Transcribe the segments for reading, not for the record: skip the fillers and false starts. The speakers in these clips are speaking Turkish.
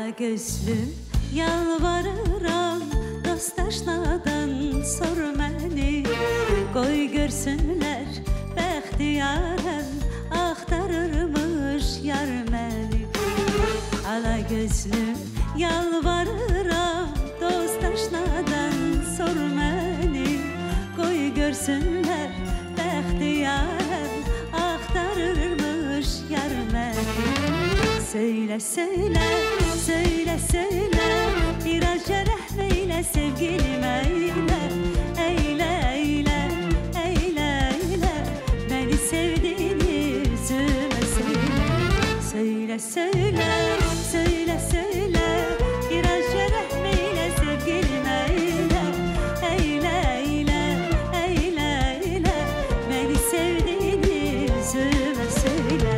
Gözlüm yalvarıram, dost aşnadan sor məni. Qoy görsünlər bəxtiyarəm, axtarırmış yar məni. Ala gözlüm yalvarıram, dost aşnadan sor məni. Qoy görsünlər bəxtiyarəm, axtarırmış yar məni. Söyle söyle, söyle söyle, biraz rəhm eylə sevgilim eylə. Eylə, eylə, eylə, eylə, beni sevdiğini üzümə söyle. Söyle söyle, söyle söyle, biraz rəhm eylə sevgilim eylə. Eylə, eylə, eylə, eylə, beni sevdiğini üzümə söyle.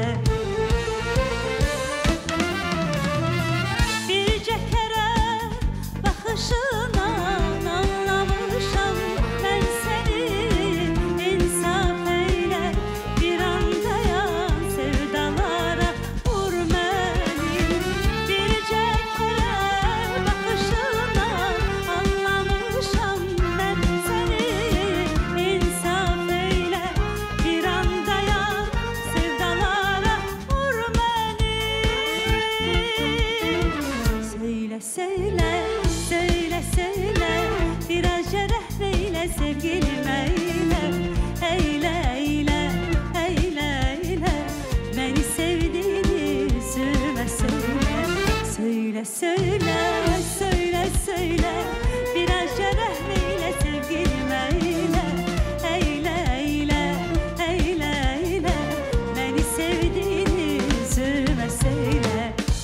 Söyle, söyle, söyle, biraz rəhm eylə sevgilim eylə. Eylə, eylə, eylə, eylə, beni sevdiğini üzümə söyle. Söyle, söyle, söyle, söyle, biraz rəhm eylə sevgilim eylə. Eylə, eylə, eylə, eylə, beni sevdiğini üzümə söyle.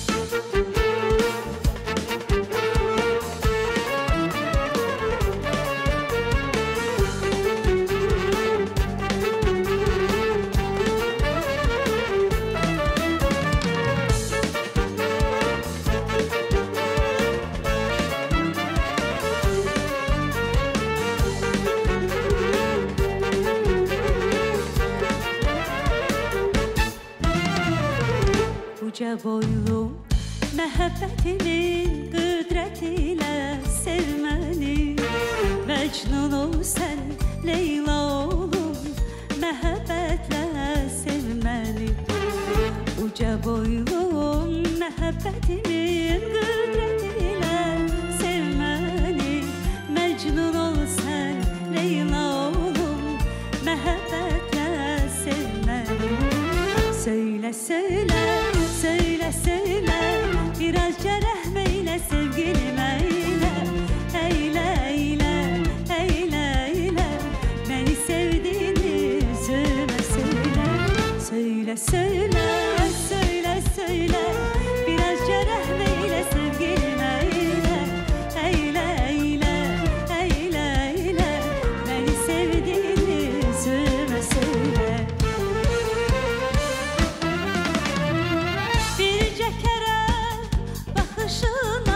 Uca boylum məhəbbətimin qüdrətilə sevməni. Məcnun ol sən Leyla oğlum, məhəbbətlə sevməni. Uca boylum məhəbbətimin qüdrətilə sevməni. Məcnun ol sən Leyla oğlum, məhəbbətlə sevməni. Söyle söyle, söyle söyle, biraz rəhm eylə sevgilim eylə. Eylə, eylə, eylə, eylə, beni sevdiğini üzümə söyle. Söyle söyle, söyle söyle, biraz rəhm eylə sevgilim eylə. Eylə, eylə, eylə, eylə, beni sevdiğini üzümə söyle. Bakışın